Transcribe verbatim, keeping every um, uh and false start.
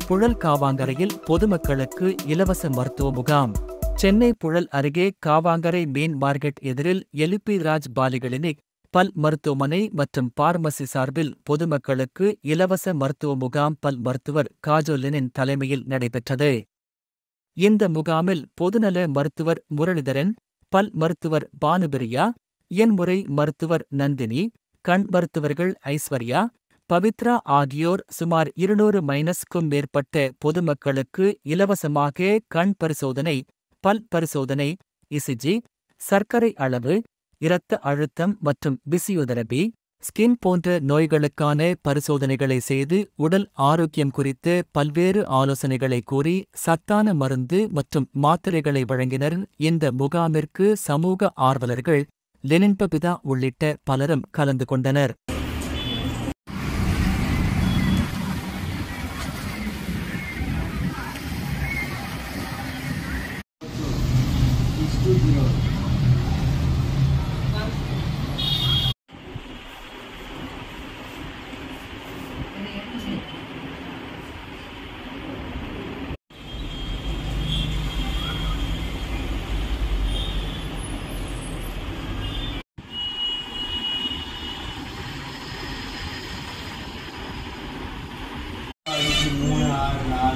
புழல் காவாங்கரையில் பொதுமக்களுக்கு இலவச மருத்துவ முகாம். சென்னை புழல் அருகே காவாங்கரை மீன் மார்க்கெட் எதிரில் எலிபி ராஜ் பாலிகிளினிக், பல் மருத்துவமனை மற்றும் பார்மசி சார்பில் பொதுமக்களுக்கு இலவச மருத்துவ முகாம் பல் மருத்துவர் காஜோலினின் தலைமையில் நடைபெற்றது. இந்த முகாமில் பொதுநல மருத்துவர் முரளிதரன், பல் மருத்துவர் பானுபிரியா, எண்முறை மருத்துவர் நந்தினி, கண் மருத்துவர்கள் ஐஸ்வர்யா, பவித்ரா ஆகியோர் சுமார் இருநூறு மைனஸ்க்கும் மேற்பட்ட பொதுமக்களுக்கு இலவசமாக கண் பரிசோதனை, பல் பரிசோதனை, இசிஜி, சர்க்கரை அளவு, இரத்த அழுத்தம் மற்றும் பிசியோதெரபி, ஸ்கின் போன்ற நோய்களுக்கான பரிசோதனைகளை செய்து உடல் ஆரோக்கியம் குறித்து பல்வேறு ஆலோசனைகளை கூறி சத்தான மருந்து மற்றும் மாத்திரைகளை வழங்கினர். இந்த முகாமிற்கு சமூக ஆர்வலர்கள், லெனின்பபிதா உள்ளிட்ட பலரும் கலந்து கொண்டனர். மூணு ஆறு நாலு